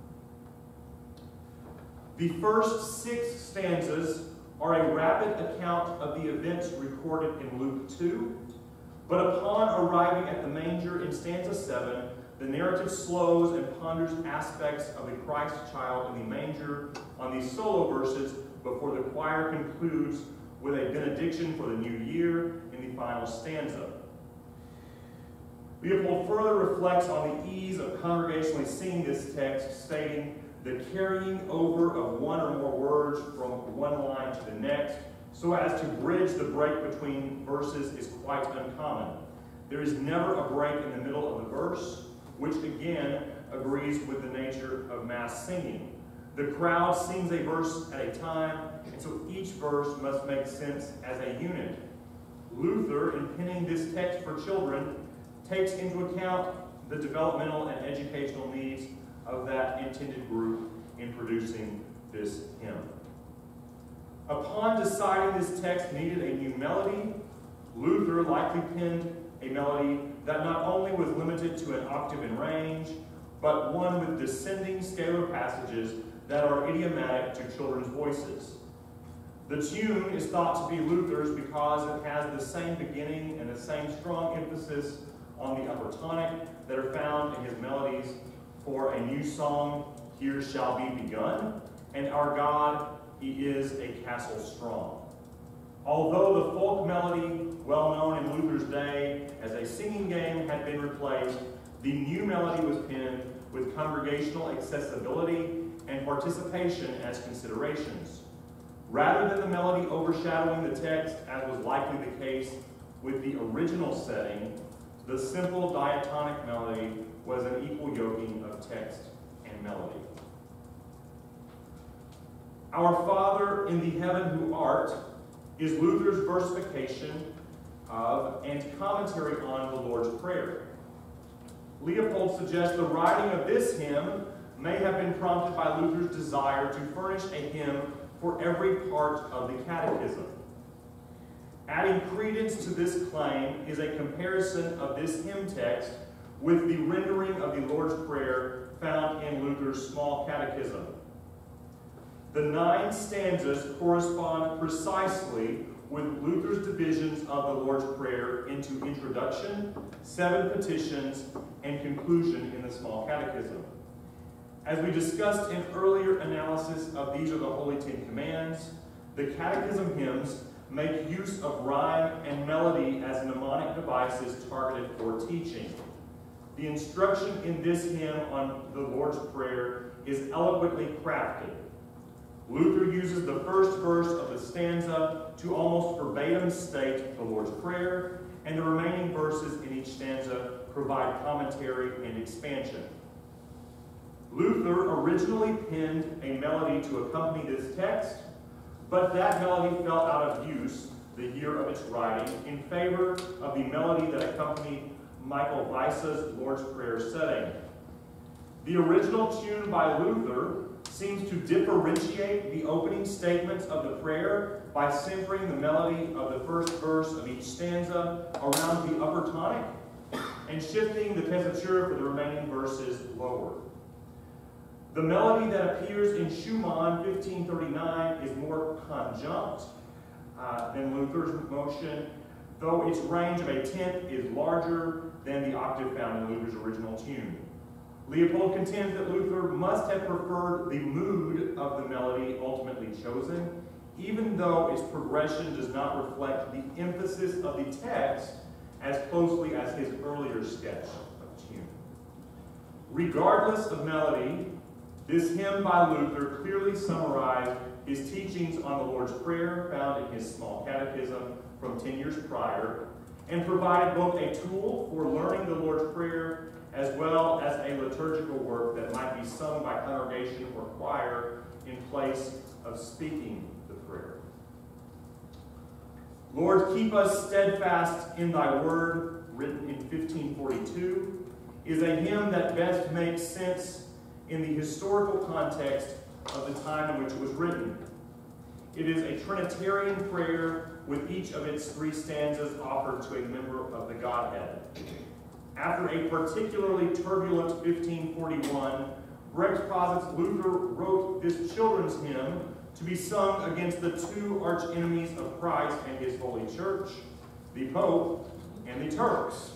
The first 6 stanzas are a rapid account of the events recorded in Luke 2, but upon arriving at the manger in stanza 7, the narrative slows and ponders aspects of the Christ child in the manger on these solo verses before the choir concludes with a benediction for the new year in the final stanza. Leopold further reflects on the ease of congregationally singing this text, stating, "The carrying over of one or more words from one line to the next, so as to bridge the break between verses, is quite uncommon. There is never a break in the middle of the verse," which again agrees with the nature of mass singing. The crowd sings a verse at a time, and so each verse must make sense as a unit. Luther, in penning this text for children, takes into account the developmental and educational needs of that intended group in producing this hymn. Upon deciding this text needed a new melody, Luther likely penned a melody that not only was limited to an octave in range, but one with descending scalar passages that are idiomatic to children's voices. The tune is thought to be Luther's because it has the same beginning and the same strong emphasis on the upper tonic that are found in his melodies for A New Song, Here Shall Be Begun, and Our God, He is a Castle Strong. Although the folk melody, well known in Luther's day as a singing game, had been replaced, the new melody was penned with congregational accessibility and participation as considerations. Rather than the melody overshadowing the text, as was likely the case with the original setting, the simple diatonic melody was an equal yoking of text and melody. Our Father in the heaven who art is Luther's versification of and commentary on the Lord's Prayer. Leopold suggests the writing of this hymn may have been prompted by Luther's desire to furnish a hymn for every part of the catechism. Adding credence to this claim is a comparison of this hymn text with the rendering of the Lord's Prayer found in Luther's Small Catechism. The 9 stanzas correspond precisely with Luther's divisions of the Lord's Prayer into introduction, 7 petitions, and conclusion in the Small Catechism. As we discussed in earlier analysis of These Are the Holy 10 Commands, the Catechism hymns make use of rhyme and melody as mnemonic devices targeted for teaching. The instruction in this hymn on the Lord's Prayer is eloquently crafted. Luther uses the first verse of the stanza to almost verbatim state the Lord's Prayer, and the remaining verses in each stanza provide commentary and expansion. Luther originally penned a melody to accompany this text, but that melody fell out of use the year of its writing in favor of the melody that accompanied Michael Weisse's Lord's Prayer setting. The original tune by Luther seems to differentiate the opening statements of the prayer by centering the melody of the first verse of each stanza around the upper tonic and shifting the tessitura for the remaining verses lower. The melody that appears in Schumann 1539 is more conjunct than Luther's motion, though its range of a tenth is larger than the octave found in Luther's original tune. Leopold contends that Luther must have preferred the mood of the melody ultimately chosen, even though its progression does not reflect the emphasis of the text as closely as his earlier sketch of tune. Regardless of melody, this hymn by Luther clearly summarized his teachings on the Lord's Prayer found in his Small Catechism from 10 years prior, and provided both a tool for learning the Lord's Prayer as well as a liturgical work that might be sung by congregation or choir in place of speaking the prayer. Lord, keep us steadfast in thy word, written in 1542, is a hymn that best makes sense in the historical context of the time in which it was written. It is a Trinitarian prayer with each of its 3 stanzas offered to a member of the Godhead. After a particularly turbulent 1541, Brecht posits Luther wrote this children's hymn to be sung against the 2 arch-enemies of Christ and his holy church, the Pope and the Turks.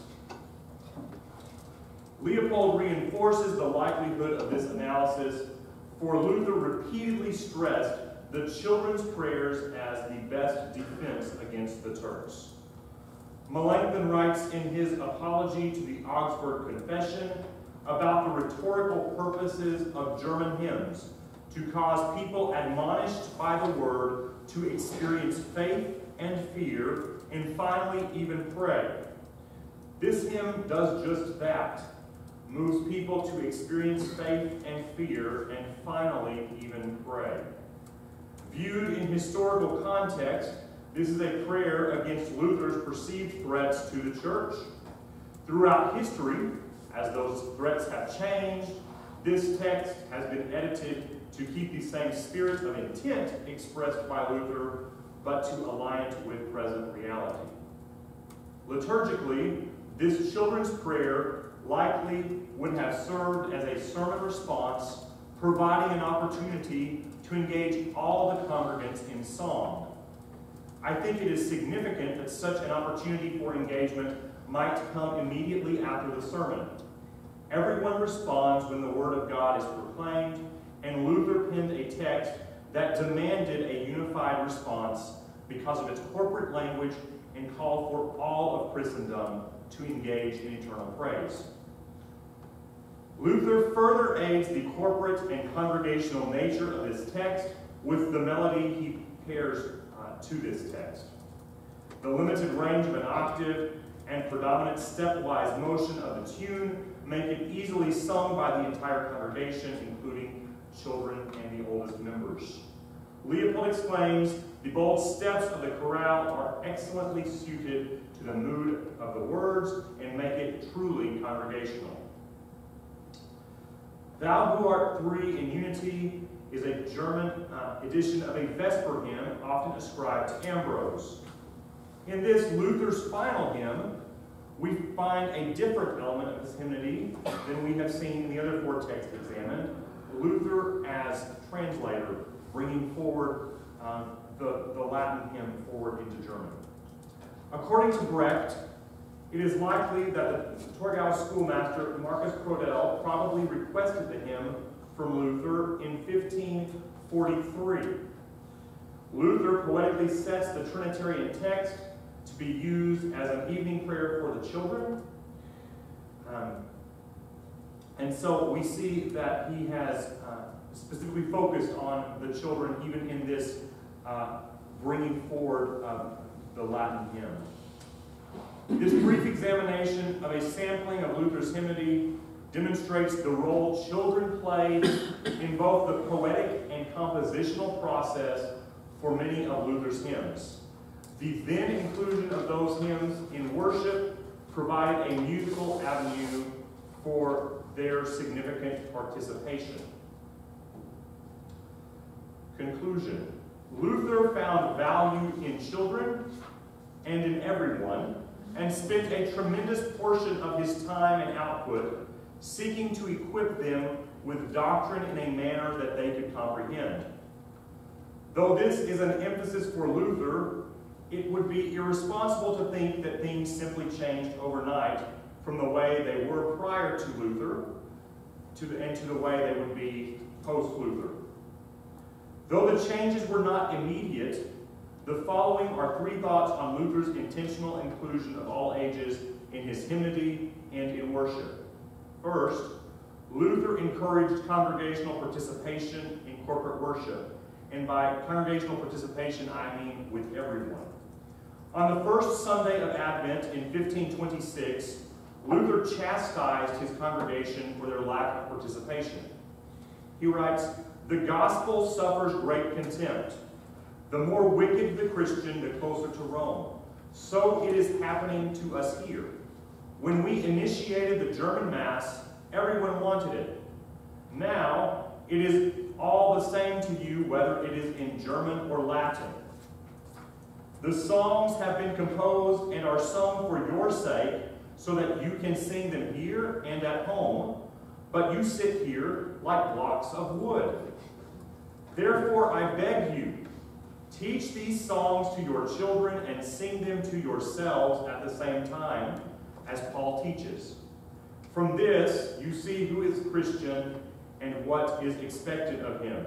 Leopold reinforces the likelihood of this analysis, for Luther repeatedly stressed the children's prayers as the best defense against the Turks. Melanchthon writes in his Apology to the Augsburg Confession about the rhetorical purposes of German hymns to cause people admonished by the word to experience faith and fear, and finally even pray. This hymn does just that, moves people to experience faith and fear, and finally even pray. Viewed in historical context, this is a prayer against Luther's perceived threats to the church. Throughout history, as those threats have changed, this text has been edited to keep the same spirit of intent expressed by Luther, but to align it with present reality. Liturgically, this children's prayer likely would have served as a sermon response, providing an opportunity to engage all the congregants in song. I think it is significant that such an opportunity for engagement might come immediately after the sermon. Everyone responds when the Word of God is proclaimed, and Luther penned a text that demanded a unified response because of its corporate language and called for all of Christendom to engage in eternal praise. Luther further aids the corporate and congregational nature of this text with the melody he pairs to this text. The limited range of an octave and predominant stepwise motion of the tune make it easily sung by the entire congregation, including children and the oldest members. Leopold exclaims, "The bold steps of the chorale are excellently suited to the mood of the words and make it truly congregational." "Thou who art three in unity" is a German edition of a Vesper hymn often ascribed to Ambrose. In this Luther's final hymn, we find a different element of his hymnody than we have seen in the other four texts examined. Luther as translator, bringing forward the Latin hymn forward into German. According to Brecht, it is likely that the Torgau schoolmaster Marcus Crodel probably requested the hymn from Luther in 1543. Luther poetically sets the Trinitarian text to be used as an evening prayer for the children. And so we see that he has specifically focused on the children even in this bringing forward the Latin hymn. This brief examination of a sampling of Luther's hymnody demonstrates the role children played in both the poetic and compositional process for many of Luther's hymns. The then inclusion of those hymns in worship provided a musical avenue for their significant participation. Conclusion. Luther found value in children and in everyone, and spent a tremendous portion of his time and output seeking to equip them with doctrine in a manner that they could comprehend. Though this is an emphasis for Luther, it would be irresponsible to think that things simply changed overnight from the way they were prior to Luther and to the way they would be post-Luther. Though the changes were not immediate, the following are three thoughts on Luther's intentional inclusion of all ages in his hymnody and in worship. First, Luther encouraged congregational participation in corporate worship. And by congregational participation, I mean with everyone. On the first Sunday of Advent in 1526, Luther chastised his congregation for their lack of participation. He writes, "The gospel suffers great contempt. The more wicked the Christian, the closer to Rome. So it is happening to us here. When we initiated the German Mass, everyone wanted it. Now, it is all the same to you whether it is in German or Latin. The songs have been composed and are sung for your sake so that you can sing them here and at home, but you sit here like blocks of wood. Therefore, I beg you, teach these songs to your children and sing them to yourselves at the same time, as Paul teaches. From this, you see who is Christian and what is expected of him."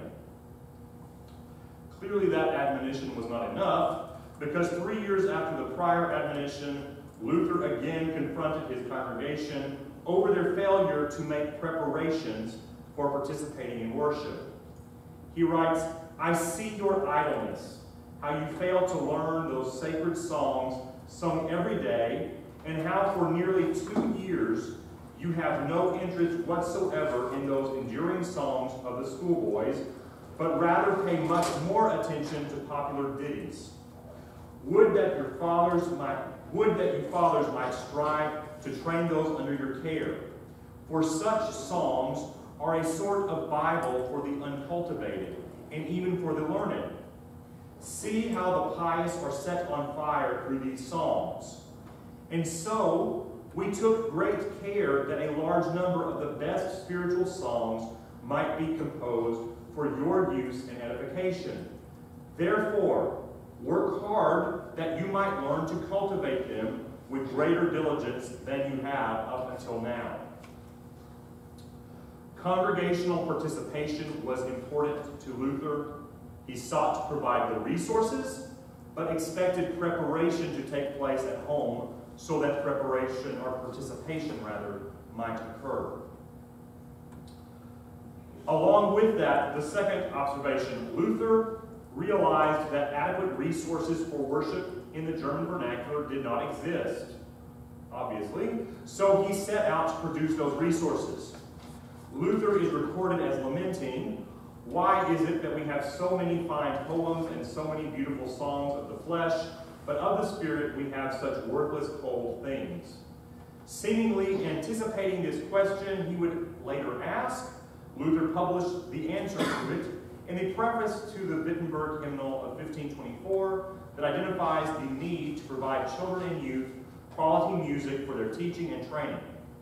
Clearly, that admonition was not enough, because 3 years after the prior admonition, Luther again confronted his congregation over their failure to make preparations for participating in worship. He writes, "I see your idleness, how you fail to learn those sacred songs sung every day, and how for nearly 2 years you have no interest whatsoever in those enduring songs of the schoolboys, but rather pay much more attention to popular ditties. Would that you fathers might strive to train those under your care, for such songs are a sort of Bible for the uncultivated, and even for the learned. See how the pious are set on fire through these songs. And so we took great care that a large number of the best spiritual songs might be composed for your use and edification. Therefore, work hard that you might learn to cultivate them with greater diligence than you have up until now." Congregational participation was important to Luther. He sought to provide the resources, but expected preparation to take place at home so that preparation, or participation rather, might occur. Along with that, the second observation, Luther realized that adequate resources for worship in the German vernacular did not exist, obviously, so he set out to produce those resources. Luther is recorded as lamenting, "Why is it that we have so many fine poems and so many beautiful songs of the flesh, but of the spirit we have such worthless cold things?" Seemingly anticipating this question he would later ask, Luther published the answer to it in a preface to the Wittenberg hymnal of 1524 that identifies the need to provide children and youth quality music for their teaching and training.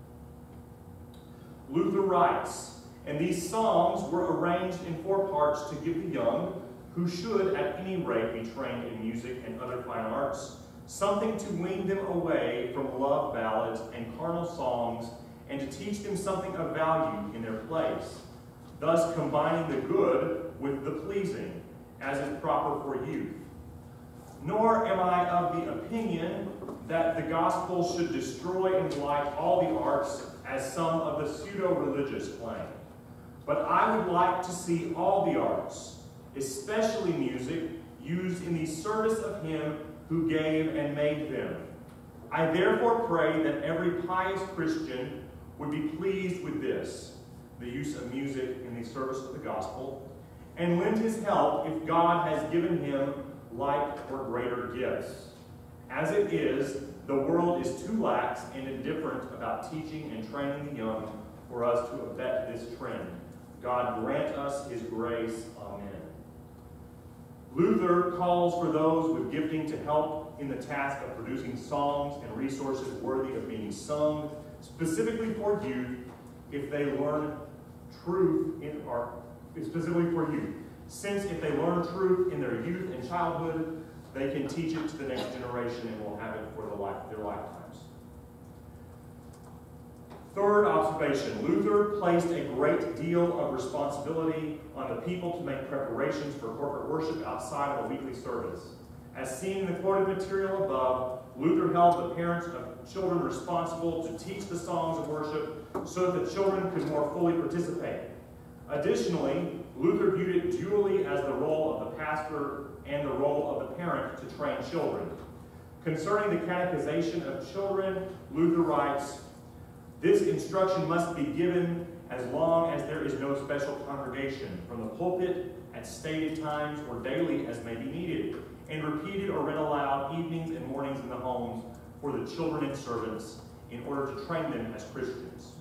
Luther writes, "And these songs were arranged in 4 parts to give the young, who should at any rate be trained in music and other fine arts, something to wean them away from love ballads and carnal songs, and to teach them something of value in their place, thus combining the good with the pleasing, as is proper for youth. Nor am I of the opinion that the gospel should destroy and blight all the arts, as some of the pseudo-religious claim. But I would like to see all the arts, especially music, used in the service of him who gave and made them. I therefore pray that every pious Christian would be pleased with this," the use of music in the service of the gospel, "and lend his help if God has given him like or greater gifts. As it is, the world is too lax and indifferent about teaching and training the young for us to abet this trend. God grant us his grace. Amen." Luther calls for those with gifting to help in the task of producing songs and resources worthy of being sung, specifically for youth, if they learn truth specifically for youth. Since if they learn truth in their youth and childhood, they can teach it to the next generation and will have it for their lifetimes. Third observation, Luther placed a great deal of responsibility on the people to make preparations for corporate worship outside of a weekly service. As seen in the quoted material above, Luther held the parents of children responsible to teach the songs of worship so that the children could more fully participate. Additionally, Luther viewed it dually as the role of the pastor and the role of the parent to train children. Concerning the catechization of children, Luther writes, "This instruction must be given as long as there is no special congregation, from the pulpit at stated times or daily as may be needed, and repeated or read aloud evenings and mornings in the homes for the children and servants in order to train them as Christians."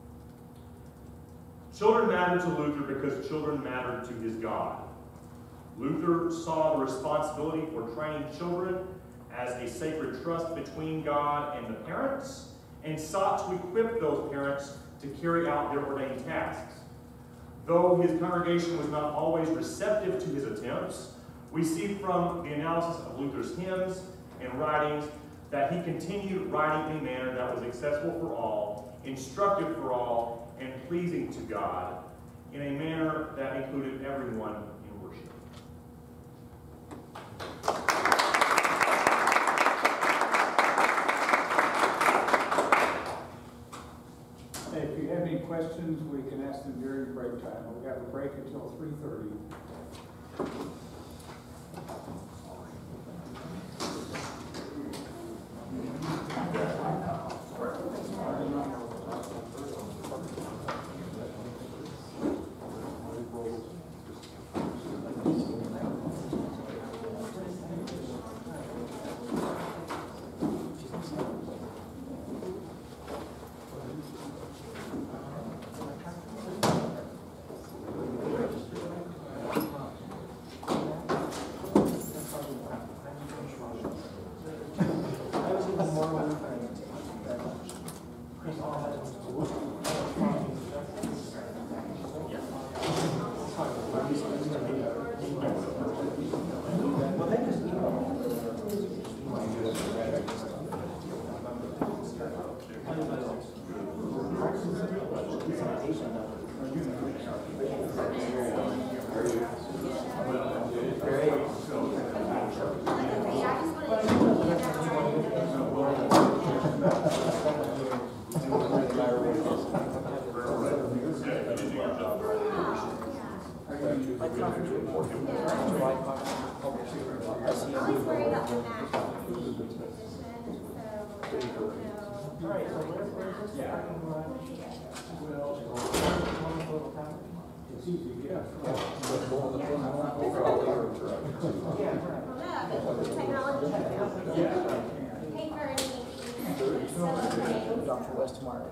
Children mattered to Luther because children mattered to his God. Luther saw the responsibility for training children as a sacred trust between God and the parents, and sought to equip those parents to carry out their ordained tasks. Though his congregation was not always receptive to his attempts, we see from the analysis of Luther's hymns and writings that he continued writing in a manner that was accessible for all, instructive for all, and pleasing to God, in a manner that included everyone in worship. have any questions, we can ask them during break time. We have a break until 3:30. Dr. Westmark.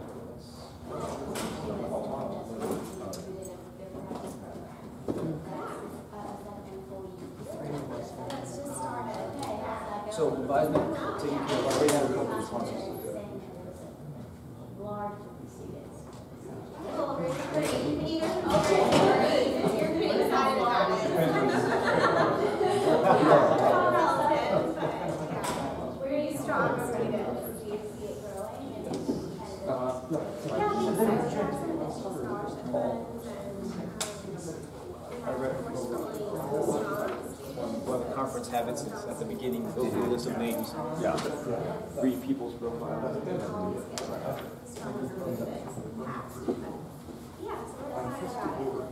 So advisement, taking care of our rehab responses. We're gonna use strong students, so you see it growing and scholarship funds What conference habits is at the beginning, go through a list of names. Yeah. Read people's profiles. Yeah, so we're excited about it.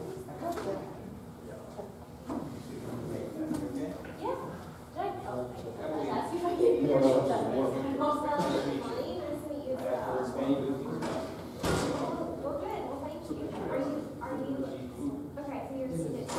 Yeah. That's if I give you your name. Most welcome, Molly. Nice to meet you as well. Well, good. Well, thank you. Are you, okay, so you're a student.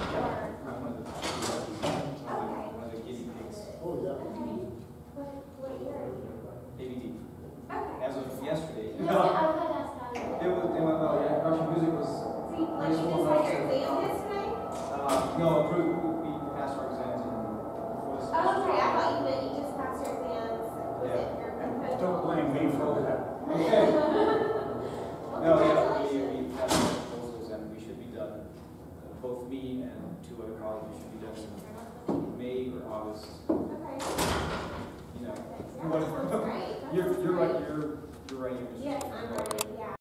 Okay. What year are you? ABD. Okay. As of yesterday. No, I was gonna ask how you. It went well, yeah. Russian music was. So you, like, you just had your exam yesterday? No, we passed our exams and before this. Oh, okay, I thought you meant you just passed your exams. Was it your proposal? Don't blame me for that. Okay. Well, No, yeah, congratulations. we passed our proposals and we should be done. Both me and two other colleagues, we should be done in May or August. Okay. You know. Yeah, that sounds great. You're right. You're right. Yes, I'm ready.